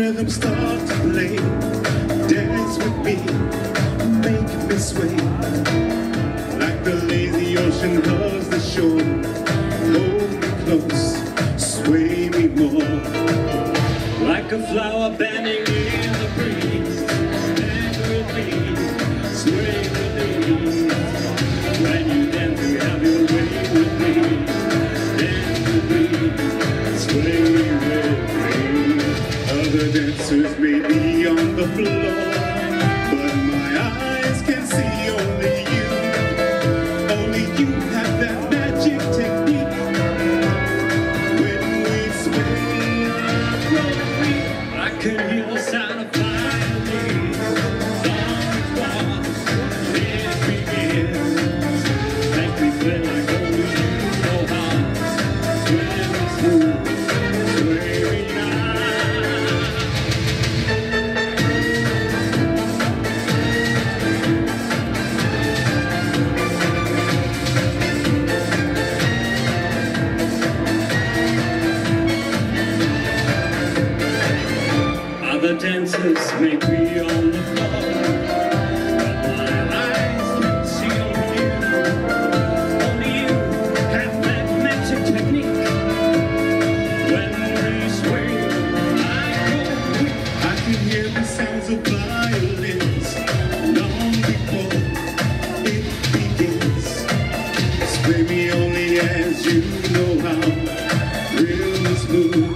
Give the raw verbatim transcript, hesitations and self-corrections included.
rhythm start to play. Dance with me, make me sway, like the lazy ocean hugs the shore. Hold me close, sway me more, like a flower bending in the breeze. Dance with me, sway with me. When you dance, you have your way with me. Dance with me, sway with me. Other dancers may be on the floor, but my eyes can see only you. Only you have that magic technique. When we sway and roll, I can hear the sound of violins. Long before it begins, make me feel like only you know how. When we smooth, sway me now. Other dancers may be on the floor, but my eyes can see only you. Only you have that magic technique. When we sway, I go quick. I can hear the sounds of violins long before it begins. Sway me only as you know how, real smooth.